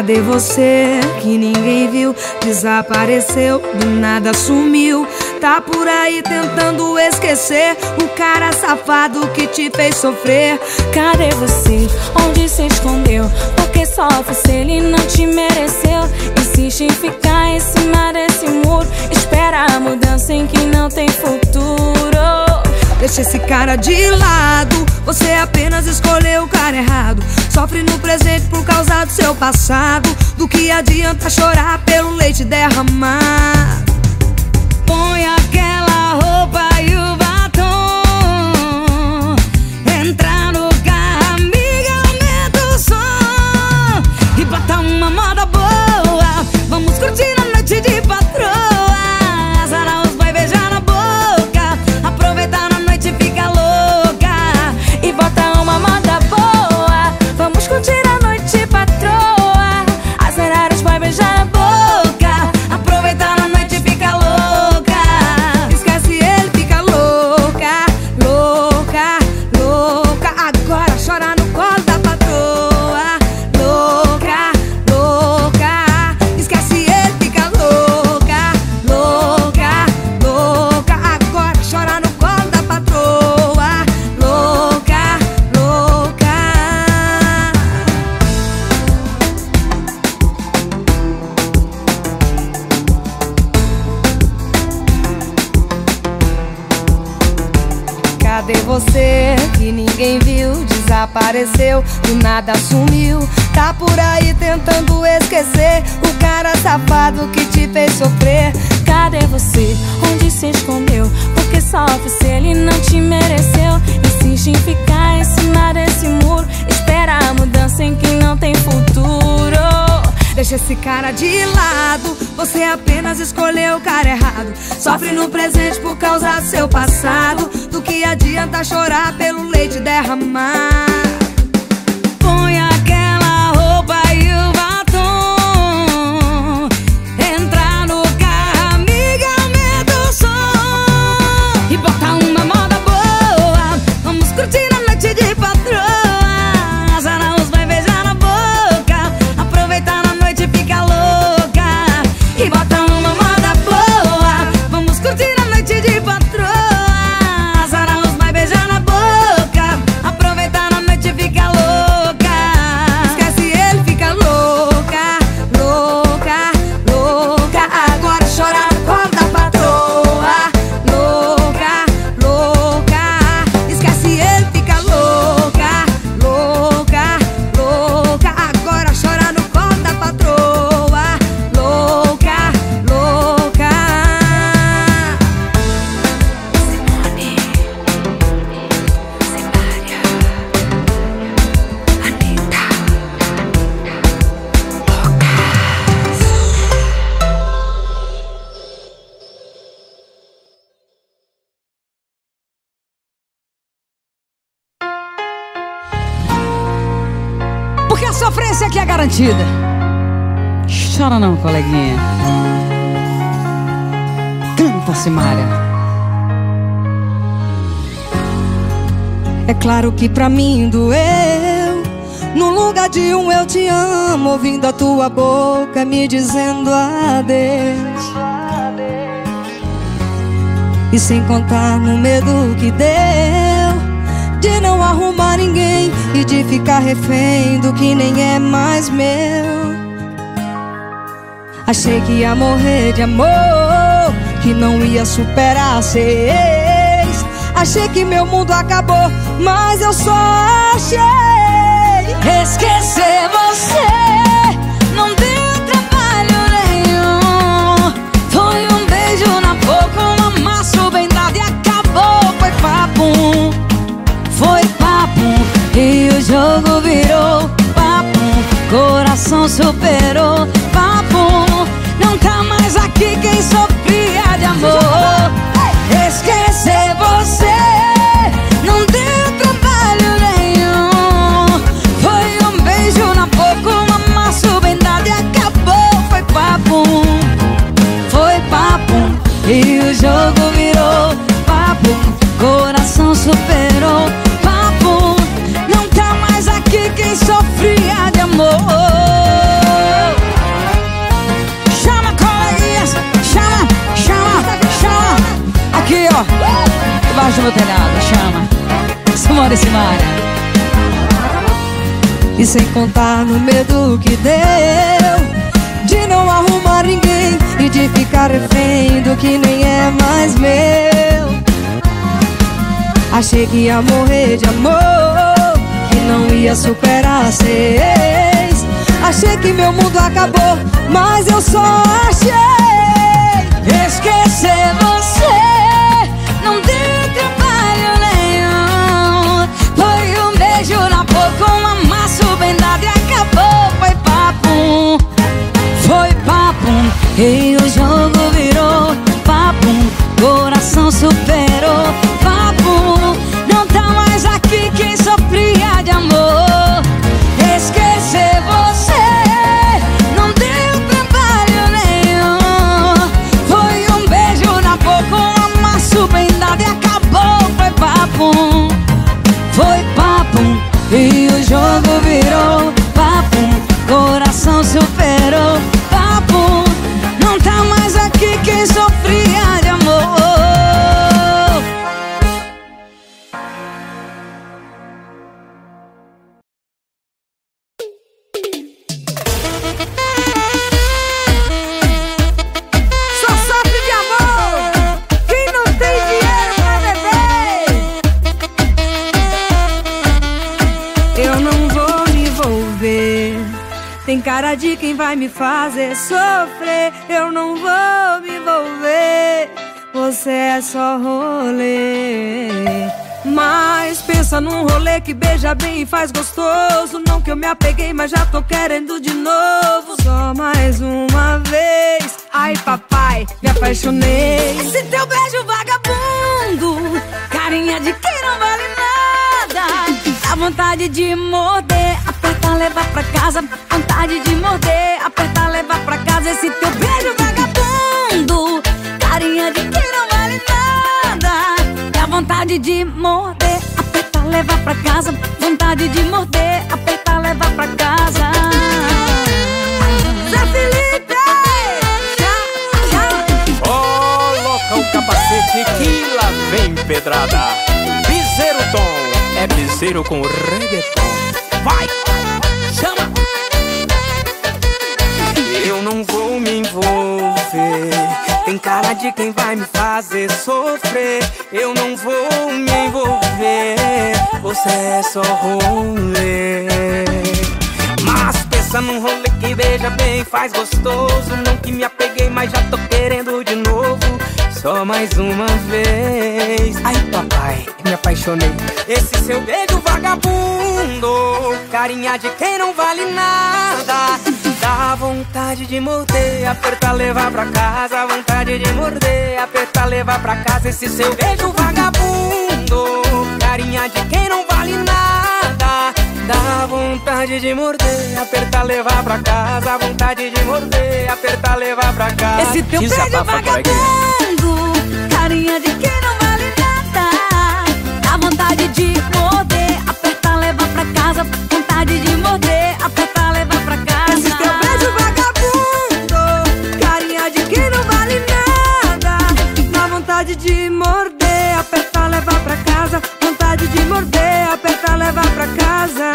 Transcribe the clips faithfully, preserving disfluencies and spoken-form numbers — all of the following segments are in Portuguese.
Cadê você que ninguém viu? Desapareceu, do nada sumiu. Tá por aí tentando esquecer o cara safado que te fez sofrer. Cadê você? Onde se escondeu? Porque sofre se ele não te mereceu. Insiste em ficar em cima desse muro. Espera a mudança em que não tem futuro. Deixa esse cara de lado, você apenas escolheu o cara errado. Sofre no presente por causa do seu passado. Do que adianta chorar pelo leite derramar? Põe aquela roupa e o batom, entra no carro, amiga, aumenta o som e bota uma moda boa. Vamos curtir a noite de patroa. Azara os vai beijar na boca, aproveitar na noite e fica louca e bota uma moda boa. Vamos curtir a noite patroa. Azara os vai beijar na boca, aproveitar na noite e fica louca. Cadê você que ninguém viu? Desapareceu, do nada sumiu. Tá por aí tentando esquecer o cara safado que te fez sofrer. Cadê você? Onde se escondeu? Porque sofre se ele não te mereceu. Insiste em ficar em cima desse muro. Espera a mudança em que não tem futuro. Deixa esse cara de lado, você apenas escolheu o cara errado. Sofre no presente por causa do seu passado. Do que adianta chorar pelo leite derramar? Põe aquela roupa e o batom, entra no carro, amiga, aumenta o som e bota uma moda boa. Vamos curtir a noite de patroa. Azara os vai beijar na boca, aproveitar na noite e fica louca e bota uma moda boa. Vamos curtir a noite de patroa. Azara os vai beijar na boca, aproveitar na noite e fica louca. Esquece ele, fica louca, louca, louca. Agora chora no colo da patroa. Louca, louca. Esquece ele, fica louca, louca, louca. Agora chora no colo da patroa. Louca, louca. Simone, Simária, Anitta, Porque a sofrência aqui é garantida. Chora não, coleguinha. Canta, Simária. É claro que pra mim doeu. No lugar de um eu te amo, ouvindo a tua boca me dizendo adeus. E sem contar no medo que deu de não arrumar ninguém e de ficar refém do que nem é mais meu. Achei que ia morrer de amor, que não ia superar ser ex. Achei que meu mundo acabou, mas eu só achei esquecer você. Não deu trabalho nenhum. Foi um beijo na boca, um amasso bem dado e acabou. Foi papum, foi papum, e o jogo virou papum. Coração superou papum. Não tá mais aqui quem sofria de amor. Esquecer você não deu trabalho nenhum. Foi um beijo na boca, uma do meu telhado, chama Simone e Simaria. E sem contar no medo que deu de não arrumar ninguém e de ficar refém do que nem é mais meu. Achei que ia morrer de amor, que não ia superar seis. Achei que meu mundo acabou, mas eu só achei esquecer você. Não deu trabalho nenhum. Foi um beijo na boca, um amasso bem dado e acabou. Foi papum, foi papum. E o jogo virou papum. Coração superou papum. Não tá mais aqui quem sofria de amor. Esquecer você não deu trabalho nenhum. Foi um beijo na boca, um amasso bem dado e acabou. Foi papum, foi papum. E o jogo virou papum. Coração superou papum. Não tá mais aqui quem sofria de amor. só sofre de amor quem não tem dinheiro pra beber. Eu não vou me envolver, tem cara de quem vai me fazer sofrer. Eu não vou me envolver, você é só rolê. Mas pensa num rolê que beija bem e faz gostoso. Não que eu me apeguei, mas já tô querendo de novo. Só mais uma vez, ai papai, me apaixonei. Esse teu beijo vagabundo, carinha de quem não vale nada. Dá vontade de morder, apertar, levar pra casa. Vontade de morder, apertar, levar pra casa. Esse teu beijo vagabundo, carinha de quem não vale nada. Dá vontade de morder, apertar, levar pra casa. Vontade de morder, apertar, levar pra casa. Zé Felipe! Coloca o capacete que lá vem pedrada. Piseiro Tom, é piseiro com reggaeton. Vai, chama! Eu não vou me envolver, tem cara de quem vai me fazer sofrer. Eu não vou me envolver, você é só rolê. Mas pensa num rolê que beija bem, faz gostoso. Não que me apeguei, mas já tô querendo de novo. Só mais uma vez, ai papai, me apaixonei. Esse seu beijo vagabundo, carinha de quem não vale nada. Dá vontade de morder, apertar, levar pra casa. Vontade de morder, apertar, levar pra casa. Esse seu beijo vagabundo, carinha de quem não vale nada. Dá vontade de morder, apertar, levar pra casa. Vontade de morder, apertar, levar pra casa. Esse teu beijo vagabundo, carinha de quem não vale nada. Dá vontade de morder, apertar, levar pra casa. Vontade de morder, apertar, levar pra casa. Esse teu beijo vagabundo, carinha de quem não vale nada. Dá vontade de morder, apertar, levar pra casa. Vontade de morder, apertar, levar pra casa.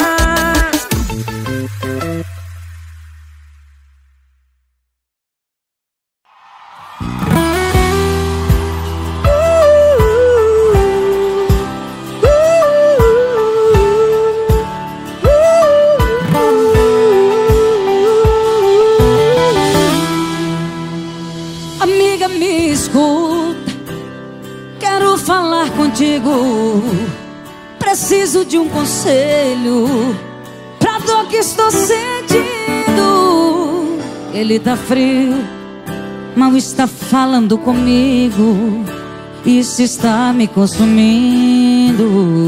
Amiga, me escuta, quero falar contigo. Preciso de um conselho pra dor que estou sentindo. Ele tá frio, mal está falando comigo. Isso está me consumindo.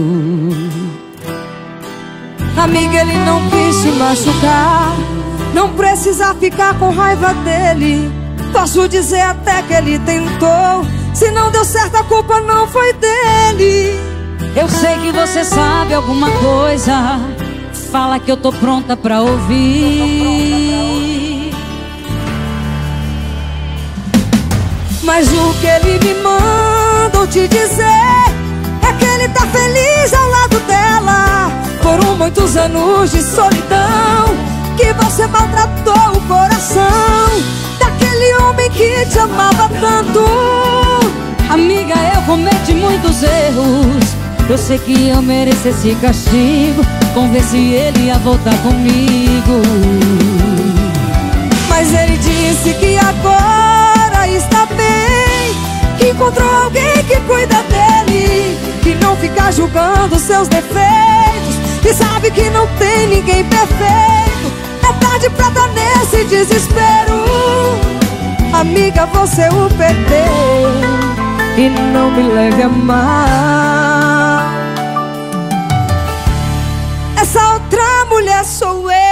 Amiga, ele não quis te machucar, não precisa ficar com raiva dele. Posso dizer até que ele tentou, se não deu certo a culpa não foi dele. Eu sei que você sabe alguma coisa, fala que eu tô pronta pra ouvir. Mas o que ele me mandou te dizer é que ele tá feliz ao lado dela. Foram muitos anos de solidão que você maltratou o coração daquele homem que te amava tanto. Amiga, eu cometi muitos erros. Eu sei que eu mereço esse castigo. Vamos ver se ele ia voltar comigo. Mas ele disse que agora está bem, que encontrou alguém que cuida dele, que não fica julgando seus defeitos, e sabe que não tem ninguém perfeito. É tarde pra dar nesse desespero. Amiga, você o perdeu, e não me leve a mal. Essa outra mulher sou eu.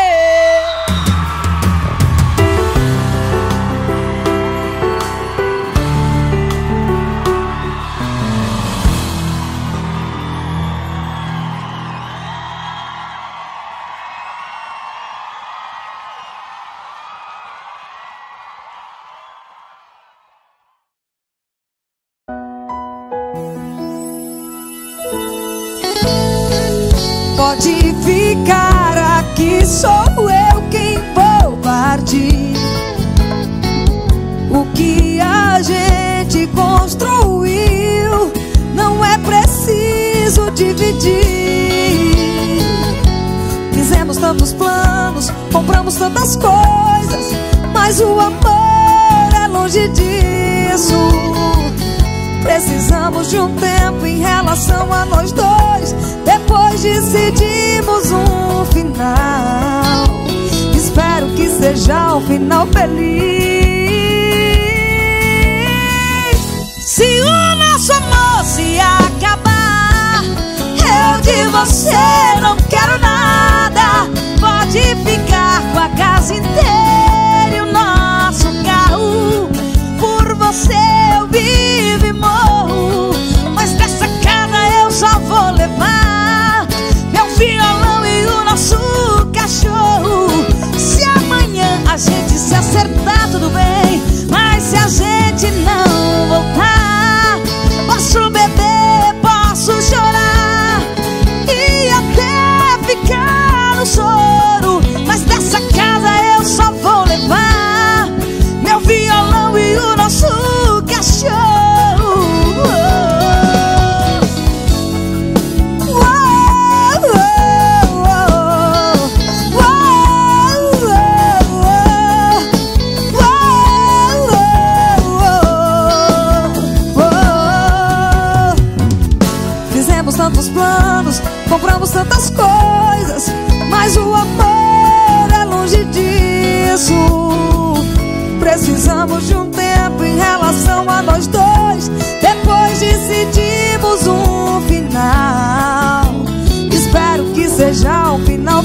Pode ficar aqui, sou eu quem vou partir. O que a gente construiu não é preciso dividir. Fizemos tantos planos, compramos tantas coisas, mas o amor é longe disso. Precisamos de um tempo em relação a nós dois. Depois decidimos um final. Espero que seja um final feliz. Se o nosso amor se acabar, eu de você não quero nada. Pode ficar com a casa inteira e o nosso carro. Por você eu vivo e morro, mas dessa casa eu só vou levar meu violão e o nosso cachorro. Se amanhã a gente se acertar, tudo bem, mas se a gente não voltar, posso beber, posso chorar e até ficar no choro, mas dessa casa eu só vou levar meu violão e o nosso cachorro. Fizemos tantos planos, compramos tantas coisas, mas o amor é longe disso. Precisamos de um tempo em relação a nós dois. Depois decidimos um final. Espero que seja um final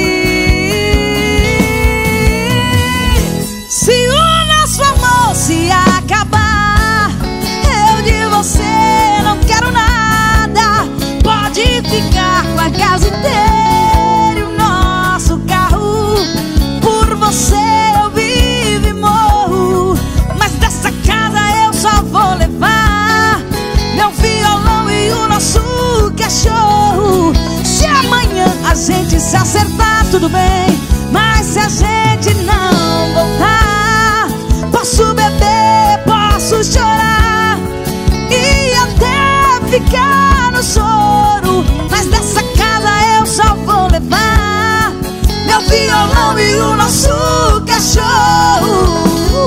feliz. Se o nosso amor se acabar, eu de você não quero nada. Pode ficar com a casa inteira e o nosso carro. Por você eu vivo e morro, mas dessa casa eu só vou levar meu violão e o nosso cachorro. Se amanhã a gente se acertar, tudo bem, mas se a gente não voltar, posso beber, posso chorar e até ficar no choro, mas dessa casa eu só vou levar meu violão e o nosso cachorro.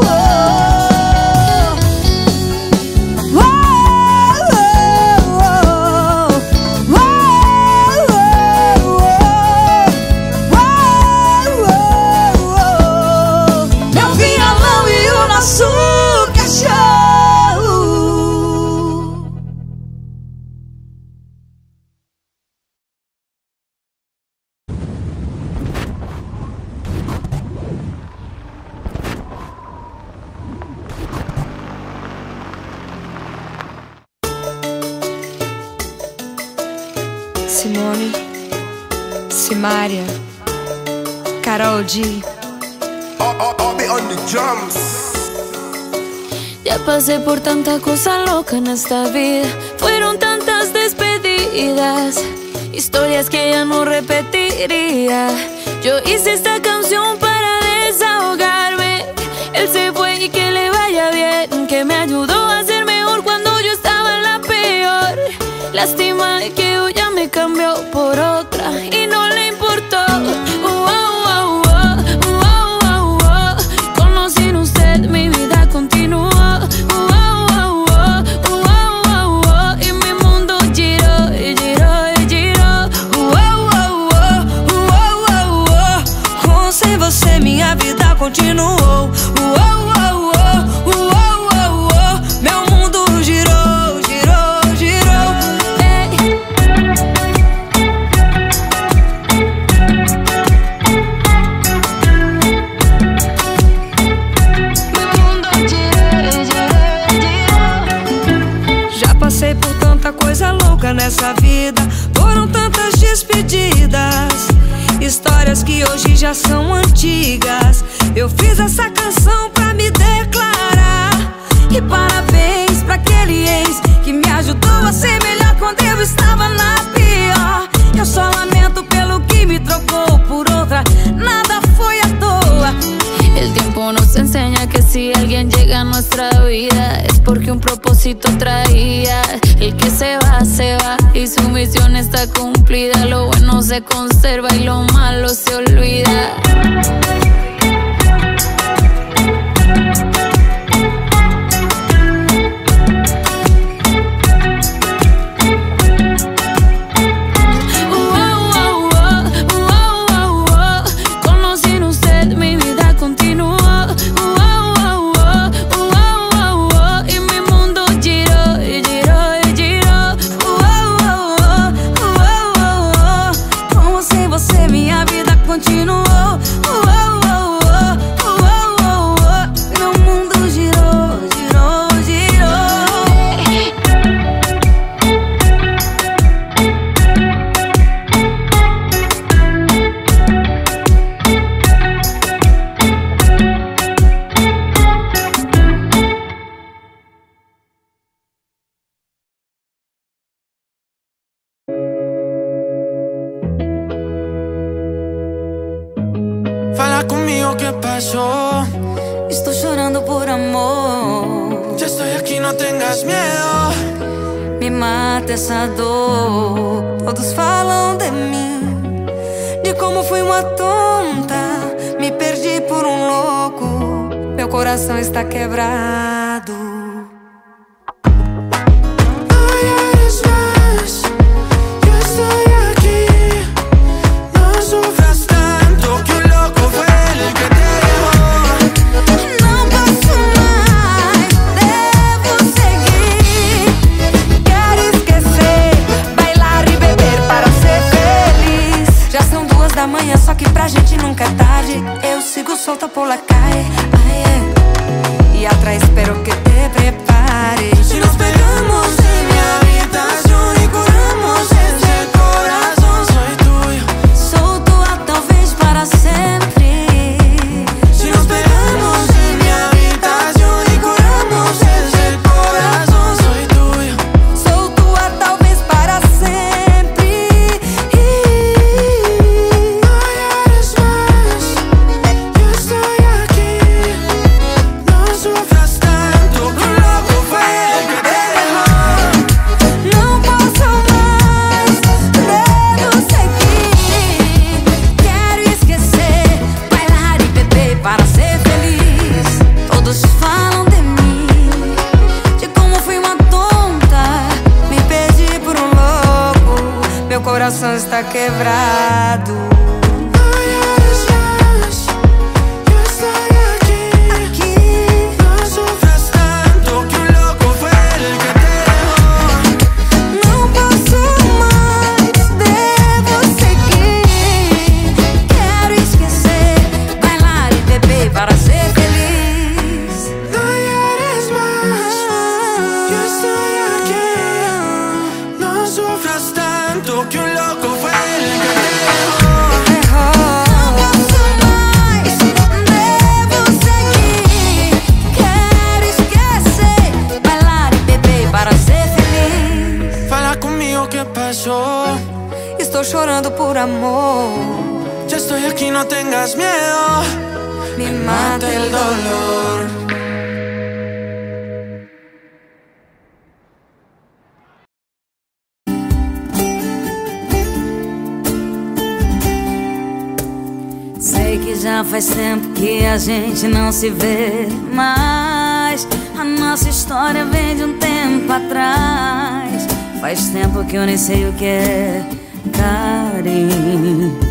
Meu violão e o nosso cachorro. Simone, Simária, Carol D. Ya pasé por tanta cosa loca en esta vida. Fueron tantas vidas, historias que ya no repetiría. Yo hice esta canción para desahogarme. Él se fue y que le vaya bien, que me ayudó a ser mejor cuando yo estaba en la peor. Lástima que hoy ya me cambió por otra y no le importó. Uh, uh, uh, uh, uh, uh, uh. Conocí en usted, mi vida continuó. Uh, uh, uh, uh, uh, uh, uh. Y mi mundo giró, y giró, y giró. Uh, uh, uh, uh, uh, uh, uh. Com sem você minha vida continuou. Uh, uh, uh, uh, uh, uh, uh. Meu mundo girou, girou, girou. Já passei por tanta coisa louca nessa vida. Foram tantas despedidas, histórias que hoje já são antigas. Eu fiz essa canção pra me declarar. E parabéns pra aquele ex que me ajudou a ser melhor quando eu estava na pior. Eu só lamento pelo que me trocou por outra. Nada foi à toa. El tiempo nos enseña que si alguien llega a nuestra vida es porque un propósito traía. El que se va, se va y su misión está cumplida. Lo bueno se conserva y lo malo se olvida. Fala conmigo, ¿qué pasó? Estou chorando por amor. Ya estoy aquí, no tengas miedo. Me mata essa dor. Todos falam de mim, de como fui uma tonta. Me perdi por um louco. Meu coração está quebrado. Só que pra gente nunca é tarde. Eu sigo solta por la calle, ay, yeah. Y atrás espero que te prepares. Si nos pegamos en mi habitación y curamos ese corazón, soy tuyo. Sou tua talvez para sempre. Si nos pegamos en mi habitación y curamos ese corazón, soy tuyo. Sou tua talvez para sempre. Meu coração está quebrado. Que un loco fue el que te dejó. amor. Ya estoy aquí, no tengas miedo, Me mata el dolor. Sei que já faz tempo que a gente não se vê mais. A nossa história vem de um tempo atrás. Faz tempo que eu nem sei o que é carinho.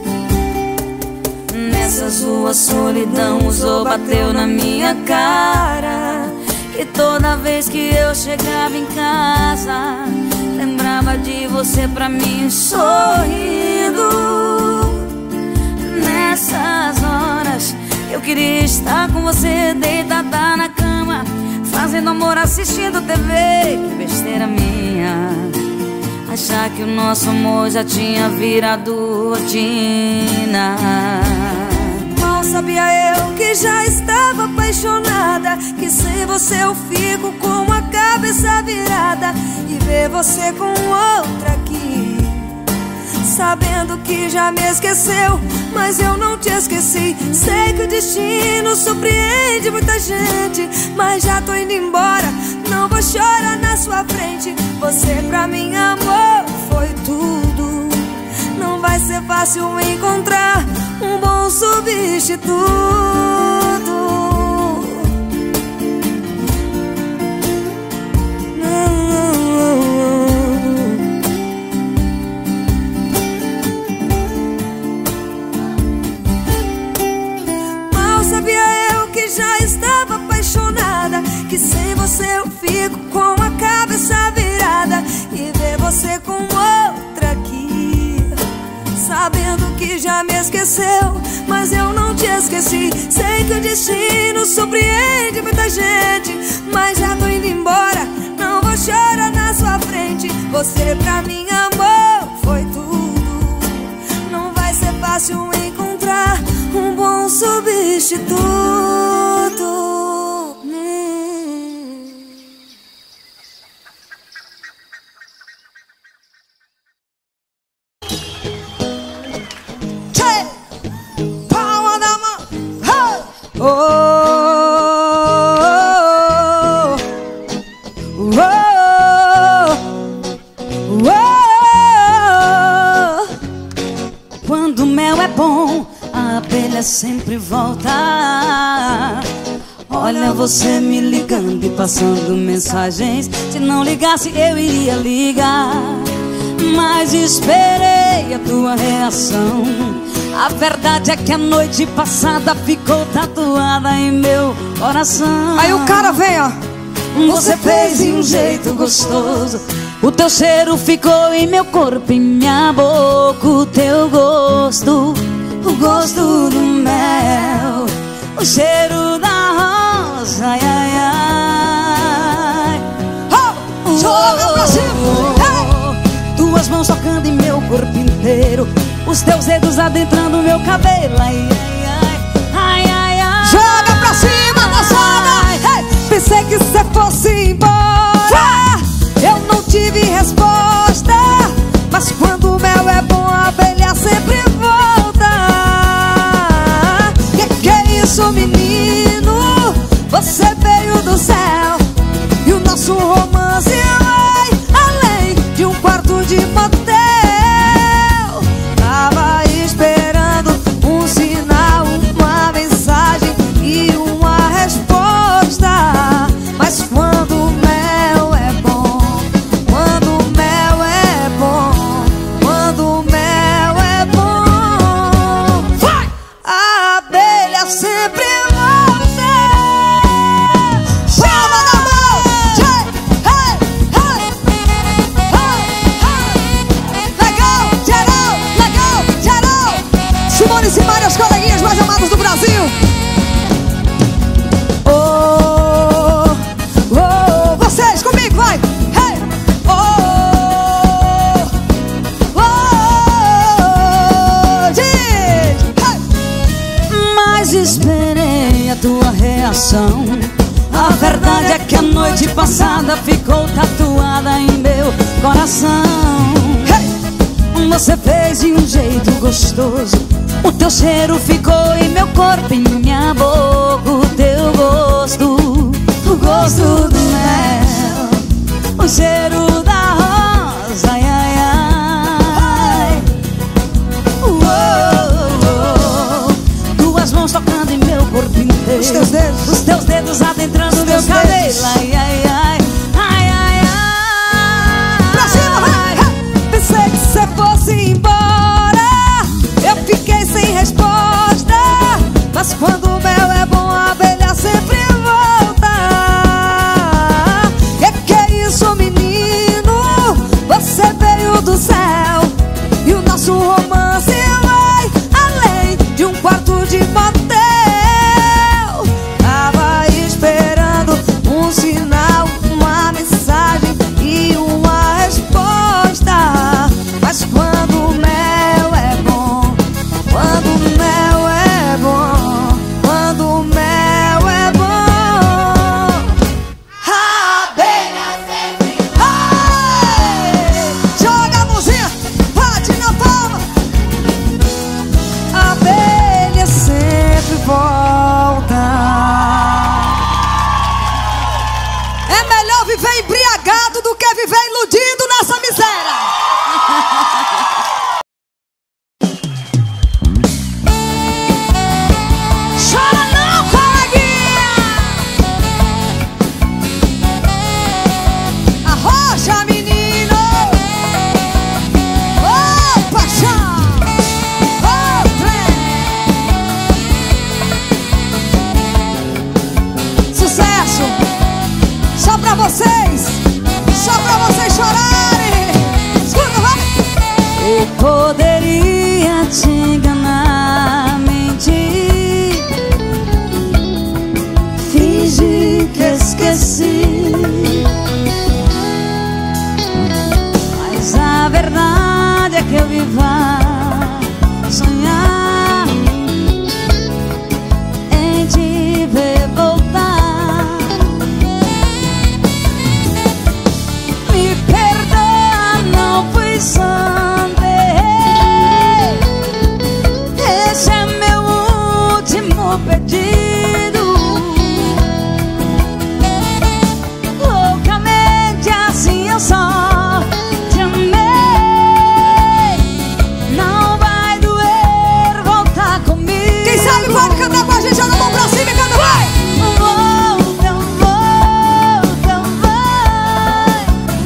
Nessa sua solidão usou, bateu na minha cara. E toda vez que eu chegava em casa, lembrava de você pra mim sorrindo. Nessas horas eu queria estar com você deitada na cama, fazendo amor, assistindo T V. Que besteira minha achar que o nosso amor já tinha virado rotina. Mal sabia eu que já estava apaixonada, que sem você eu fico com a cabeça virada e ver você com outra aqui, sabendo que já me esqueceu, mas eu não te esqueci. Sei que o destino surpreende muita gente, mas já tô indo embora, não vou chorar na sua frente. Você pra mim, amor, foi tudo. Não vai ser fácil encontrar um bom substituto. Já estava apaixonada, que sem você eu fico com a cabeça virada e ver você com outra aqui, sabendo que já me esqueceu, mas eu não te esqueci. Sei que o destino surpreende muita gente, mas já tô indo embora, não vou chorar na sua frente. Você pra mim, amor, foi tudo. Não vai ser fácil encontrar um bom substituto. hum. Tchê! Palma da mão! Hey! Oh, oh, oh, oh. Quando o mel é bom, a abelha sempre volta. Olha você me ligando e passando mensagens. Se não ligasse eu iria ligar, mas esperei a tua reação. A verdade é que a noite passada ficou tatuada em meu coração. Aí o cara vem, ó. Você fez de um jeito gostoso, o teu cheiro ficou em meu corpo, em minha boca. O teu gosto, o gosto do mel, o cheiro da rosa, ai, ai, ai. Oh, joga pra cima. Oh, tuas mãos tocando em meu corpo inteiro, os teus dedos adentrando meu cabelo, ai, ai, ai, ai, ai, ai. Joga pra cima, moçada. Hey, pensei que você fosse embora, eu não tive resposta, mas quando o mel é bom, a abelha sempre volta. Que que é isso, menino? Você veio do céu e o nosso romance vai além de um quarto de motel. Tava esperando um sinal, uma mensagem e uma resposta, mas quando o mel é bom, quando o mel é bom, quando o mel é bom, vai! A abelha sempre volta. Palma na mão! Hey, hey, hey, hey, hey. Legal, geral, legal, geral. Simone e Simária, os coleguinhas mais amados do Brasil. Oh, oh, vocês comigo, vai! Hey! Oh, oh, oh, diz! Hey! Mas esperei a tua reação. A verdade é que a noite passada ficou tatuada em meu coração. Hey! você fez de um jeito gostoso. O teu cheiro ficou em meu corpo, em minha boca. O teu gosto, o gosto do mel, o cheiro da rosa, ai, ai, ai. Uou, tuas mãos tocando em meu corpo inteiro, Os teus dedos, os teus dedos adentrando Os meu teus cabelo, dedos. ai, ai, ai, ai, ai, ai. pra cima, vai! Pensei que você fosse embora, eu fiquei sem resposta. Mas quando o mel é bom, a abelha sempre volta. Que que é isso, menino? Você veio do céu e o nosso romance vai além de um quarto de motel. Tava esperando um sinal, uma mensagem e uma resposta. Mas quando o mel é bom, quando o mel é bom, quando o mel é bom, a abelha sempre vai. Joga a mãozinha, bate na palma. A abelha sempre volta. É melhor viver embriagado do que viver iludido nessa miséria. Chora não, coleguinha. Arroja, menino. Ô, paixão. Ô, trem. Sucesso. Só pra vocês. Só pra vocês chorarem. Escuta, vai. Eu poderia te enganar, mentir, fingir que esqueci, mas a verdade é que eu vivo a sonhar em te ver voltar. Me perdoa, não fui Sunday. Esse é meu último pedido. Loucamente assim eu só te amei. Não vai doer voltar comigo. Quem sabe pode cantar com a gente. Joga a mão pra cima e canta, vai. Volta, volta, vai.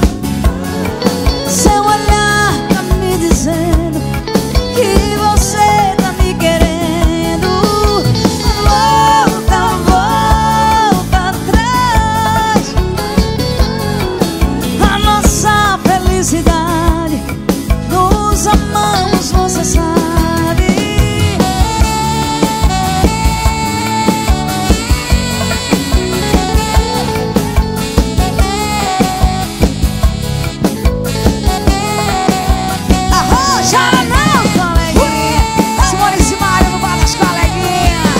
Seu olhar tá me dizendo que você tá me querendo. Volta, volta atrás. A nossa felicidade, nos amamos, você sabe. Arroja não, Coleguinha, Simone e Simaria no bar das coleguinhas.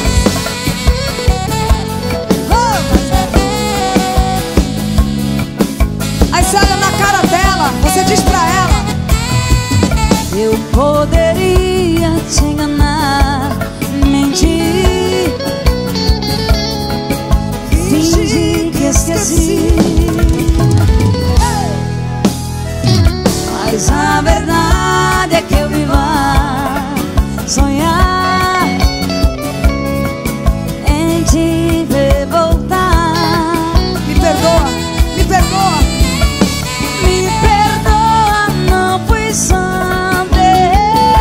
Aí você olha na cara dela, você diz pra ela: Eu poderia te enganar, mentir, fingir que esqueci, mas a verdade é que eu vivo a sonhar em te ver voltar. me perdoa, me perdoa. Me perdoa, não fui Sunday.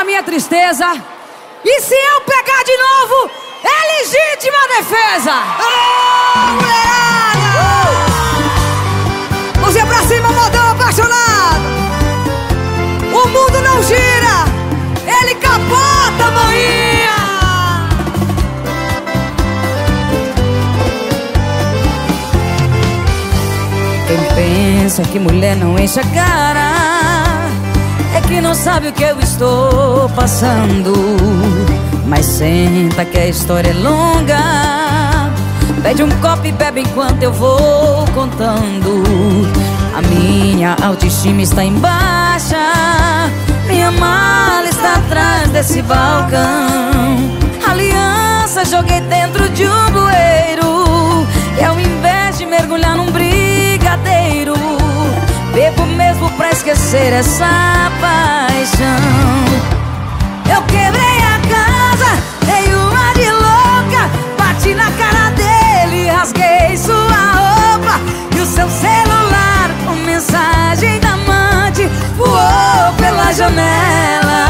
minha tristeza. E se eu pegar de novo, é legítima defesa. Oh, mulherada! Uh! Mãozinha pra cima, modão apaixonado. O mundo não gira, ele capota, maninha. Quem pensa que mulher não enche a cara é que não sabe o que eu estou passando. Mas senta que a história é longa. Pede um copo e bebe enquanto eu vou contando. A minha autoestima está em baixa. Minha mala está atrás desse balcão. Aliança joguei dentro de um bueiro. E ao invés de mergulhar num brigadeiro, bebo mesmo pra esquecer essa paixão. Eu quebrei a casa, dei uma de louca. Bati na cara dele, rasguei sua roupa. E o seu celular com mensagem da amante voou pela janela.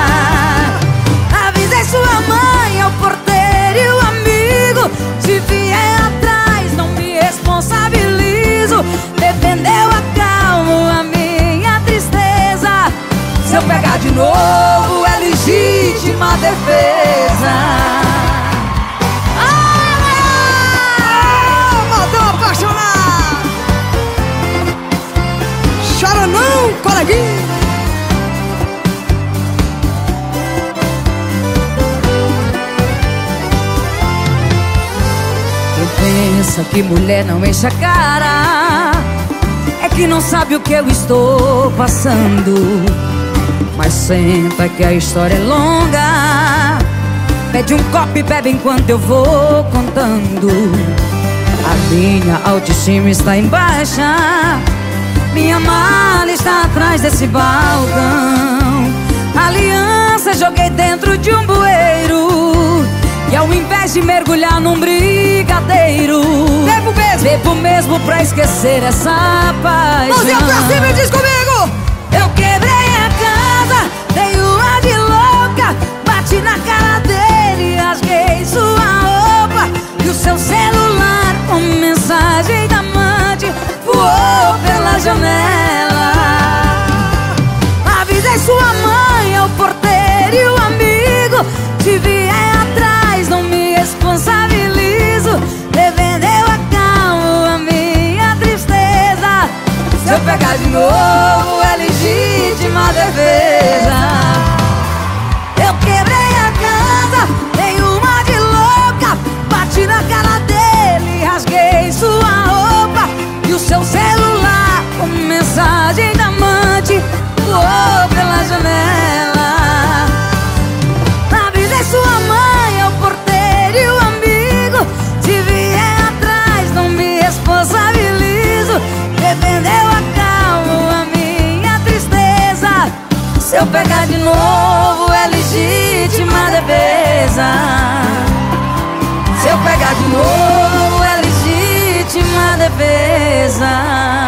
Avisei sua mãe, ao porteiro e o amigo. Se vier atrás, não me responsabilizo. Defendeu a calma, a minha tristeza. Se eu pegar de novo, é legítima defesa. Ah, modão apaixonado. Chora não, coleguinha. Quem pensa que mulher não enche a cara é que não sabe o que eu estou passando. Mas senta que a história é longa. Pede um copo e bebe enquanto eu vou contando. A minha autoestima está em baixa. Minha mala está atrás desse balcão. Aliança joguei dentro de um bueiro. E ao invés de mergulhar num brigadeiro, Bebo mesmo. bebo mesmo pra esquecer essa paixão. Mãozinha pra cima e diz comigo. Eu quebrei a casa, dei uma de louca. Bati na cara dele, rasguei sua roupa. E o seu celular com mensagem da amante voou pela janela. Avisei sua mãe, ao porteiro e o amigo. Se vier atrás, não me responsabilizo. Defendeu a calma, a minha tristeza. Se eu pegar de novo, é legítima defesa. Eu quebrei a casa, dei uma de louca. Bati na cara dele, rasguei sua roupa. E o seu celular com mensagem da amante voou pela janela. Avisei sua mãe, ao porteiro e o amigo. Se vier atrás, não me responsabilizo. Defendeu a calma, a minha tristeza. Se eu pegar de novo, é legítima defesa. Se eu pegar de novo, é legítima defesa.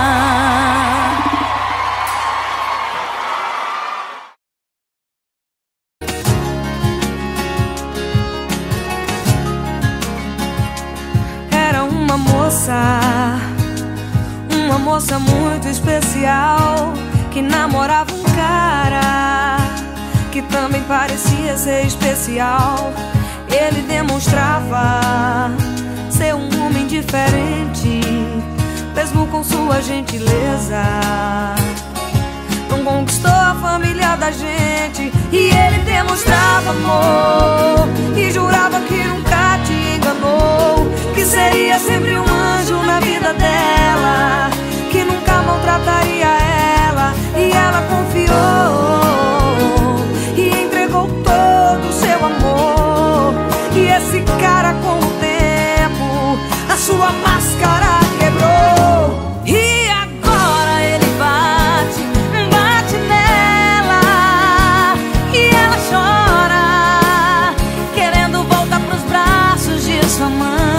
Uma moça, uma moça muito especial, que namorava um cara que também parecia ser especial. Ele demonstrava ser um homem diferente, mesmo com sua gentileza. Não conquistou a família da gente, e ele demonstrava amor e jurava que nunca te enganou, que seria sempre um anjo na vida dela, que nunca maltrataria ela. E ela confiou e entregou todo o seu amor. E esse cara, com o tempo, a sua máscara quebrou. E agora ele bate, bate nela, e ela chora, querendo voltar pros braços de sua mãe.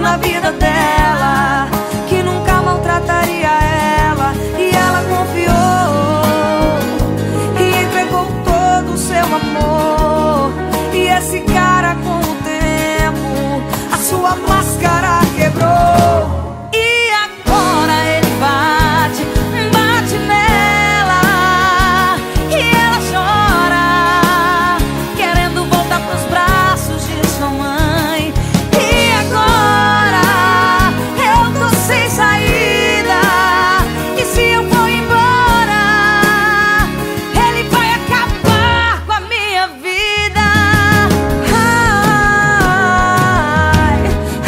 na vida dela, que nunca maltrataria ela. E ela confiou e entregou todo o seu amor. E esse cara, com o tempo, a sua máscara quebrou. E agora ele bate, bate nela, e ela chora, querendo voltar pros braços de sua mãe. E agora eu tô sem saída, e se eu for embora, ele vai acabar com a minha vida. Ai,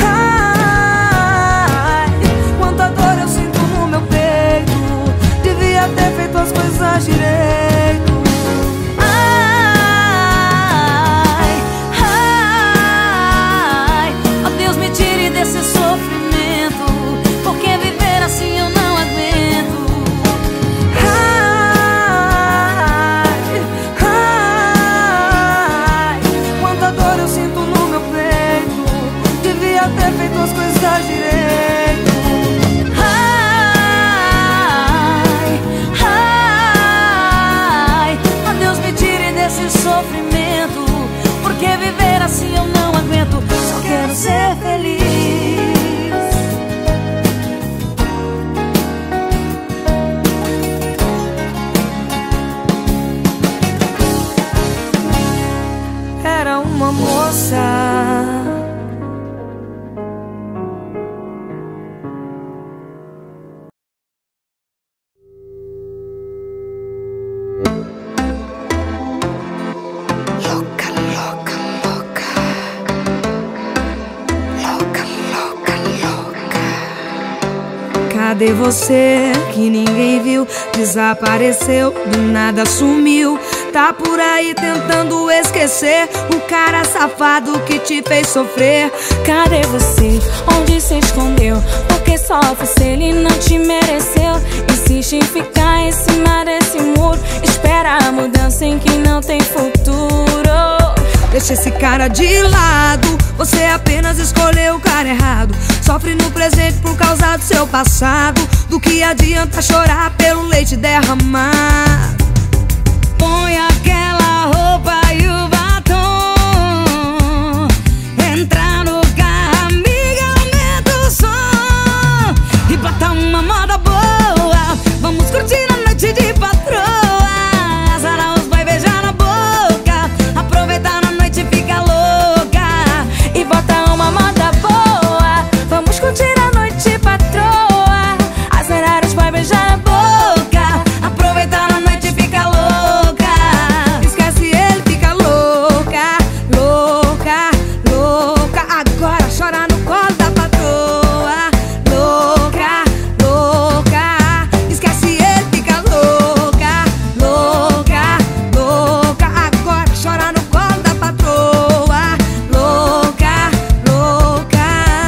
ai, quanta dor eu sinto no meu peito, devia ter feito as coisas direito. Ai, ai, ó Deus, me tire desse sofrimento, porque viver assim eu não aguento. Ai, ai, quanta dor eu sinto no meu peito, devia ter feito as coisas direito. Ai, ai, ó Deus, me tire desse sofrimento, porque viver assim eu não aguento. Só quero ser feliz. Era uma moça, Louca, louca, louca. Louca, louca, louca. cadê você que ninguém viu? Desapareceu, do nada sumiu. Tá por aí tentando esquecer o cara safado que te fez sofrer. Cadê você? Onde se escondeu? Porque sofre se ele não te mereceu. Insiste em ficar em cima desse muro, espera a mudança em que não tem futuro. Deixa esse cara de lado, você apenas escolheu o cara errado. Sofre no presente por causa do seu passado. Do que adianta chorar pelo leite derramar? Põe aquela roupa e o batom, entra no carro, amiga, aumenta o som e bota uma moda boa. Vamos curtir a noite de patroa, azar os vai beijar na boca, aproveitar na noite e fica louca E bota uma moda boa. Vamos curtir a noite, patroa, acelerar os vai beijar na boca, aproveitar na noite e fica louca. Esquece ele, fica louca, louca, louca. Agora chora no colo da patroa. Louca, louca. Esquece ele, fica louca, louca, louca. Agora chora no colo da patroa. Louca, louca.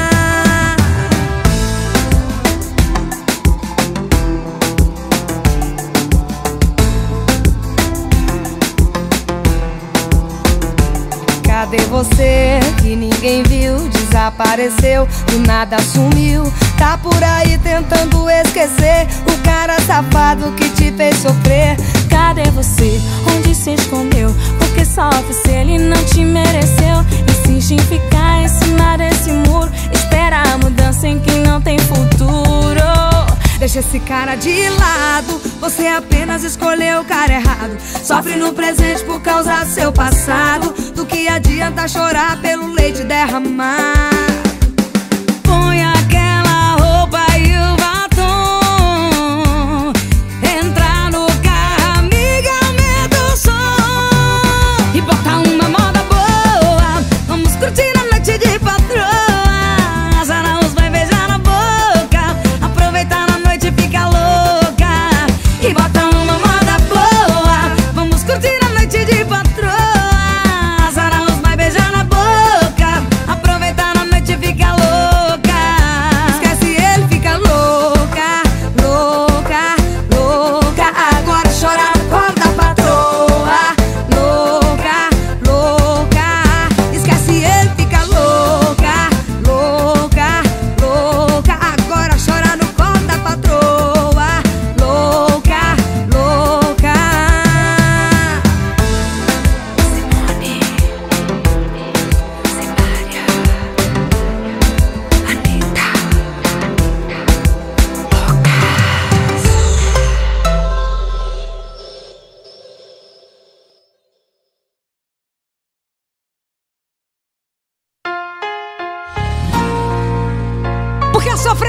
Cadê você que ninguém viu? Desapareceu, do nada sumiu. Tá por aí tentando esquecer o cara safado que te fez sofrer. cadê você? Onde se escondeu? Porque sofre se ele não te mereceu. Insiste em ficar em cima desse muro, espera a mudança em que não tem futuro. Deixa esse cara de lado, você apenas escolheu o cara errado. Sofre no presente por causa do seu passado. Do que adianta chorar pelo leite derramar? Põe aquela roupa e o batom, entra no carro, amiga, aumenta o som e bota uma moda boa. Vamos curtir a noite de patroa, azar os vai beijar na boca, aproveitar na noite e fica louca e bota uma moda boa. Vamos curtir a noite de patroa, azar os vai beijar na boca, aproveitar na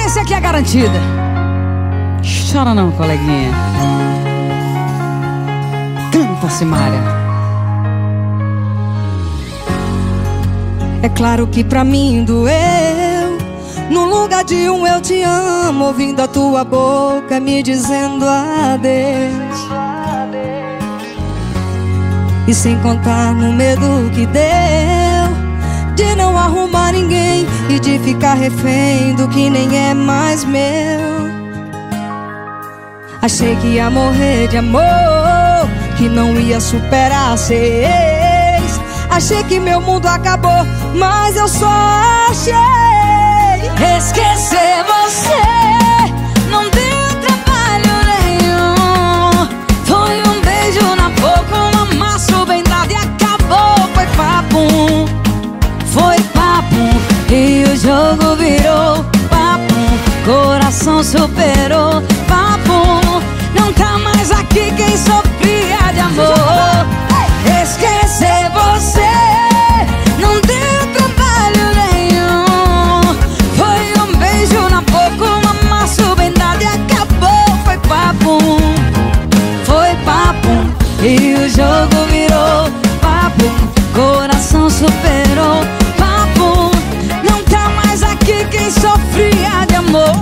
Audiência aqui é garantida. Chora não, coleguinha. Canta, Simária. É claro que pra mim doeu, no lugar de um eu te amo, ouvindo a tua boca me dizendo adeus. E sem contar no medo que deu de não arrumar ninguém e de ficar refém do que nem é mais meu. Achei que ia morrer de amor, que não ia superar ser ex. Achei que meu mundo acabou, mas eu só achei esquecer você. Não deu trabalho nenhum. Foi um beijo na boca, um amasso bem dado e acabou. Foi papum, foi papum, e o jogo virou papum. Coração superou papum. Não tá mais aqui quem sofria de amor. Esquecer você não deu trabalho nenhum. Foi um beijo na boca, um amasso bem dado e acabou. Foi papum, foi papum, e o jogo virou papum. Coração superou papum. Não tá mais aqui quem sofria de amor.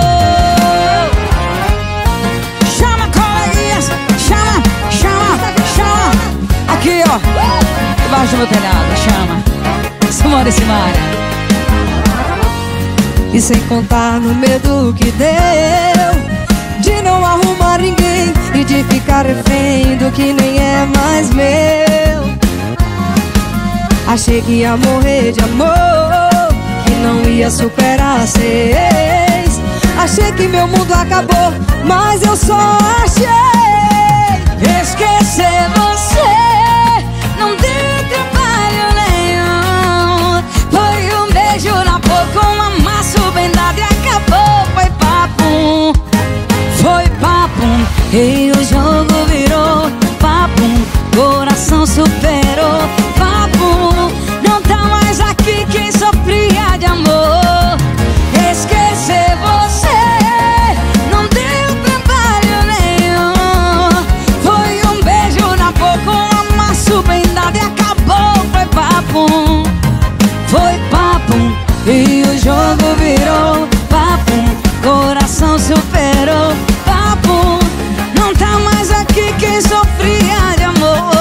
Chama, coleguinhas, chama, chama, chama. Aqui, ó, debaixo do meu telhado, chama Simária e Simária. E sem contar no medo que deu de não arrumar ninguém e de ficar refém do que nem é mais meu. Achei que ia morrer de amor, que não ia superar ser ex. Achei que meu mundo acabou, mas eu só achei esquecer você. Não deu trabalho nenhum. Foi um beijo na boca, um amasso bem dado e acabou. Foi papum, foi papum, e o jogo virou papum. Coração superou papum. Não tá mais aqui quem sofria de amor. Esquecer você não deu trabalho nenhum. Foi um beijo na boca, um amasso bem dado e acabou. Foi papum, foi papum, e o jogo virou papum. Coração superou papum. Não tá mais aqui quem sofria de amor.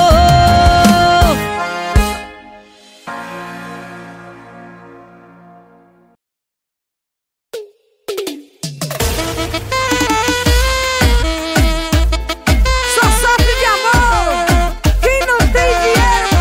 só sofre de amor quem não tem dinheiro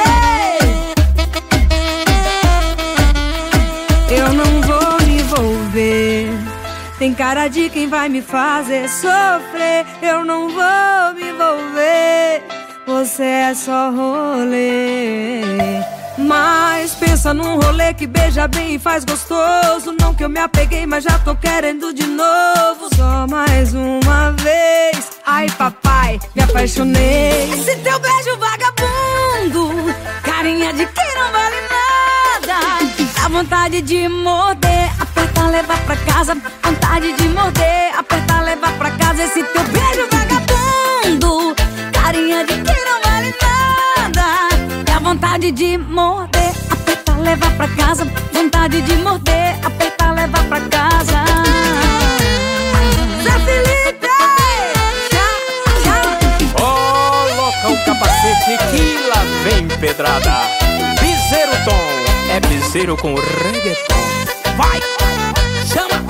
pra beber. Eu não vou me envolver, tem cara de quem vai me fazer sofrer. Eu não vou me envolver, você é só rolê. Mas pensa num rolê que beija bem e faz gostoso. Não que eu me apeguei, mas já tô querendo de novo. Só mais uma vez, ai papai, me apaixonei. Esse teu beijo vagabundo, carinha de quem não vale nada. Dá vontade de morder, apertar, levar pra casa. Vontade de morder, apertar, levar pra casa. Esse teu beijo vagabundo, carinha de quem não vale nada. Dá vontade de morder, apertar, levar pra casa. Vontade de morder, apertar, levar pra casa. Zé Felipe! Coloca o capacete que lá vem pedrada. Piseiro Tom, é piseiro com reggaeton. Vai, chama!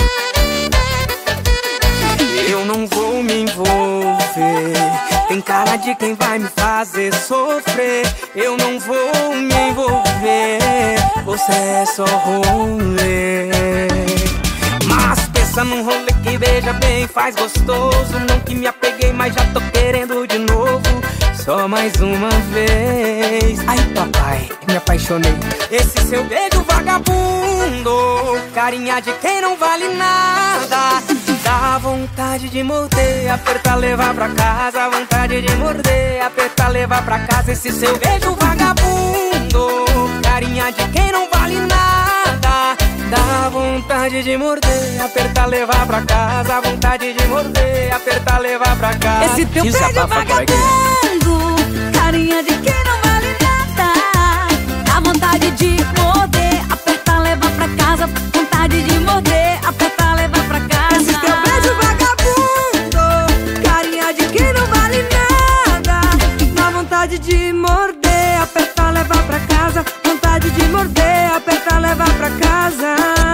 Eu não vou me envolver, tem cara de quem vai me fazer sofrer. Eu não vou me envolver, você é só rolê. Mas pensa num rolê que beija bem, faz gostoso. Não que me apeguei, mas já tô querendo de novo. Só mais uma vez, ai papai, me apaixonei. Esse seu beijo vagabundo, carinha de quem não vale nada. Dá vontade de morder, apertar, levar pra casa. Vontade de morder, apertar, levar pra casa. Esse seu beijo vagabundo, carinha de quem não vale nada. Dá vontade de morder, apertar, levar pra casa. Vontade de morder, apertar, levar pra casa. Esse teu beijo Desabafa, vagabundo, carinha de quem não vale nada. Dá vontade de morder, apertar, levar pra casa. Vontade de morder, apertar, levar pra casa. Esse teu beijo vagabundo, carinha de quem não vale nada. Dá vontade de morder, apertar, levar pra casa. Vontade de morder, apertar, levar pra casa.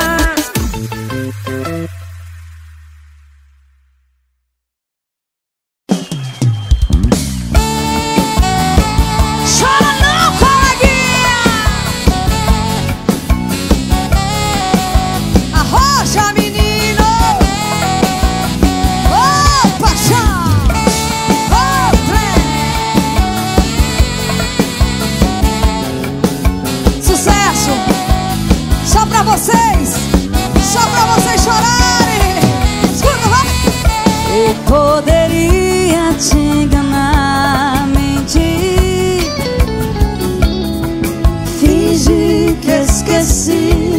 Chora não, coleguinha! Arrocha, menino! Ô, paixão! Ô, trem! Sucesso! Só pra vocês! Só pra vocês chorarem! Escuta, vai! Eu poderia te enganar, mentir, fingir que esqueci,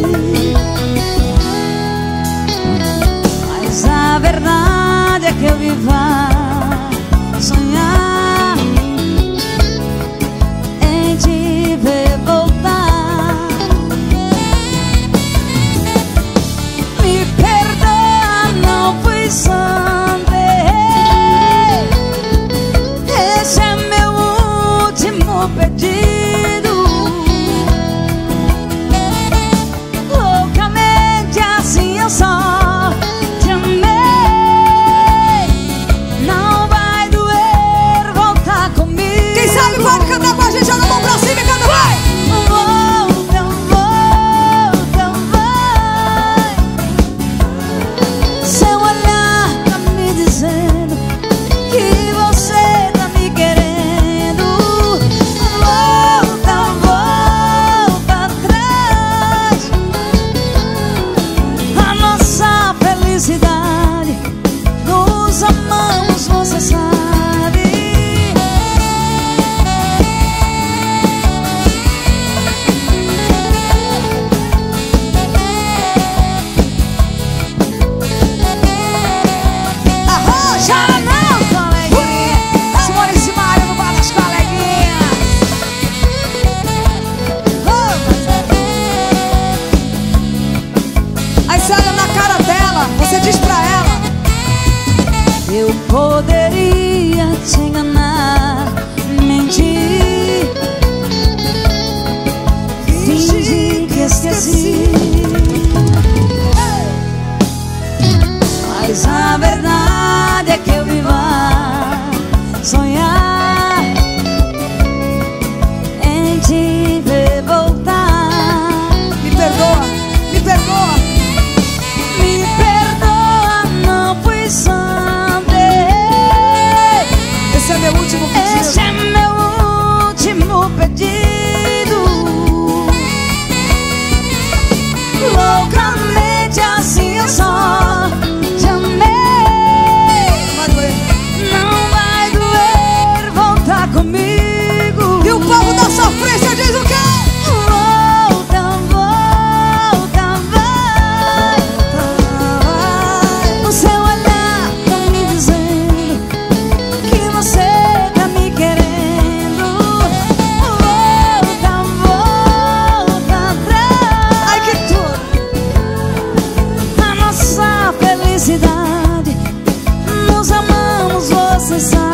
mas a verdade é que eu vivo a sonhar em te ver voltar. Me perdoa, não fui santo. Esse é meu último pedido. Loucamente assim eu só te amei. Não vai doer voltar comigo. Quem sabe pode cantar com a gente, joga a mão pra cima e canta, vai! Volta, volta, vai. Seu olhar tá me dizendo que você tá me querendo. Volta, volta atrás. A nossa felicidade, nos amamos, você sabe. Arrocha! Não, coleguinha. Simone e Simaria no bar das coleguinhas. Aí você olha na cara dela, você diz pra ela: Eu poderia te enganar, mentir, fingir que esqueci, mas a verdade é que eu vivo a sonhar em te ver voltar. me perdoa, me perdoa. Me perdoa, não fui santo. Esse é meu último Esse pedido. é meu último pedido. Loucamente assim eu só te amei. Vai doer. Não vai doer voltar comigo. E o povo da sofrência diz o quê? Volta, volta, vai. O seu olhar tá me dizendo que você tá me querendo. Volta, volta atrás. Ai, que tudo. A nossa felicidade, nos amamos, você sabe.